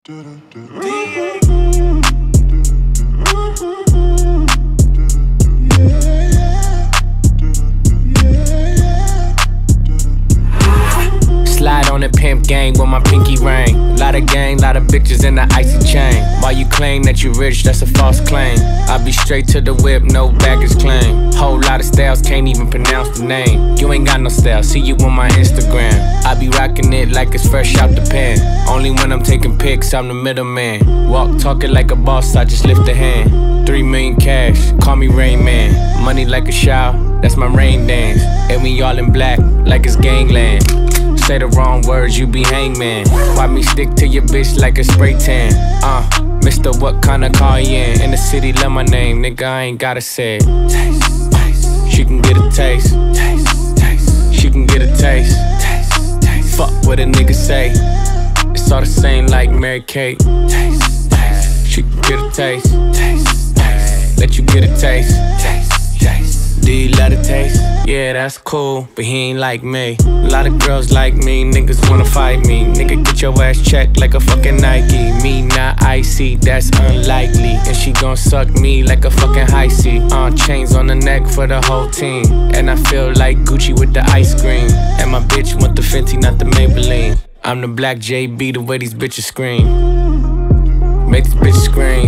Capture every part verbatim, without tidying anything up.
Slide on the pimp gang with my pinky ring. Lot of gang, lot of bitches in the icy chain. While you claim that you rich, that's a false claim. I be straight to the whip, no baggage claim. Whole lot of styles, can't even pronounce the name. You ain't got no style, see you on my Instagram. I be rocking it like it's fresh out the pen. Only when I'm taking pics, I'm the middleman. Walk talking like a boss, I just lift a hand. Three million cash, call me Rain Man. Money like a shower, that's my rain dance. And we all in black, like it's gangland. Say the wrong words, you be hangman. Why me stick to your bitch like a spray tan? Uh, Mister What kind of car you in? In the city, love my name, nigga, I ain't gotta say it. Taste, taste. She can get a taste. Taste, taste. She can get a taste. Taste, taste. Fuck what a nigga say. It's all the same like Mary Kate. Taste, taste. She can get a taste. Taste, taste. Let you get a taste. Taste, taste. Do you love the taste? Yeah, that's cool, but he ain't like me. A lot of girls like me, niggas wanna fight me. Nigga, get your ass checked like a fucking Nike. Me not icy, that's unlikely. And she gon' suck me like a fucking high C. Uh, chains on the neck for the whole team. And I feel like Gucci with the ice cream. And my bitch want the Fenty, not the Maybelline. I'm the black J B, the way these bitches scream. Make this bitch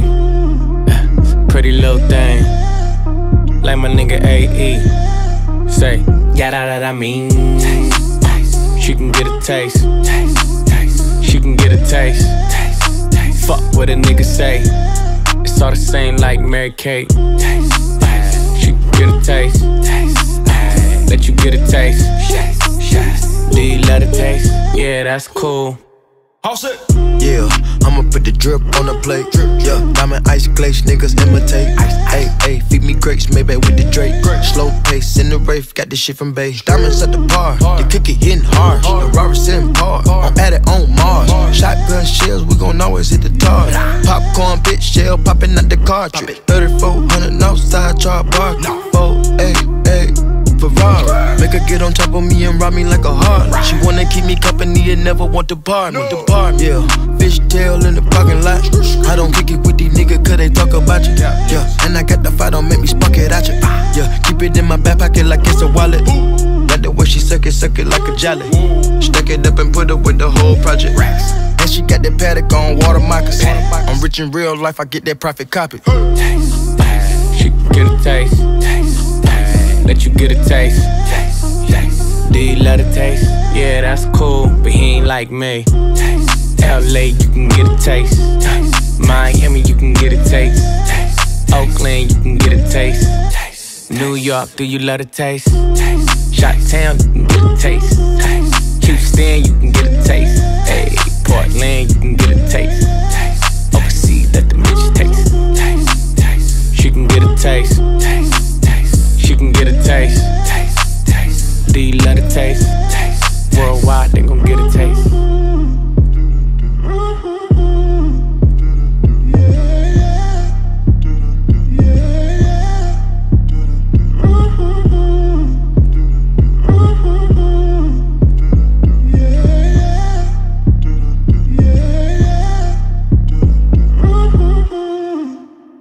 scream. Pretty little thing. Like my nigga A E. Say, yeah, that, that I mean. Taste, taste. She can get a taste. Taste, taste. She can get a taste. Taste, taste. Fuck what a nigga say. It's all the same like Mary Kate. Taste, taste. She can get a taste. Taste, taste. Let you get a taste. Yes, yes. Do you love the taste? Yeah, that's cool. All set. Yeah, I'ma put the drip on the plate. Yeah, diamond ice glaze, niggas imitate. Hey, hey, feed me grapes, maybe with the Drake. Slow pace in the Wraith, got this shit from Bay. Diamonds at the bar, the cookie hitting hard. The Robert sitting par, I'm at it on Mars. Shotgun shells, we gon' always hit the tar. Popcorn, bitch, shell popping out the cartridge. thirty-four hundred outside, char bar. four, eight, eight. Ferrari. Make her get on top of me and rob me like a heart. She wanna keep me company and never want to bar me. The bar, yeah. Fishtail in the parking lot. I don't kick it with these niggas cause they talk about you. Yeah, and I got the fight, don't make me spark it at you. Yeah, keep it in my back pocket like it's a wallet. Like the way she suck it, suck it like a jelly. Stack it up and put it with the whole project. And she got that paddock on water moccasins. I'm rich in real life, I get that profit copy. Taste, taste. She can get a taste. Taste. Let you get a taste. Taste, taste. Do you love the taste? Yeah, that's cool, but he ain't like me. Taste, L A, you can get a taste. Taste. Miami, you can get a taste. Taste. Oakland, you can get a taste. Taste. New York, do you love the taste? Taste. Chi-Town, you can get a taste. Taste. Houston, you can get a taste. Hey, Portland, you can get a taste. Taste. Overseas, let the bitch taste. Taste. Taste. She can get a taste. Taste. She can get a taste. Taste, taste. Do you love the taste? Taste. Worldwide, they gon' get a taste.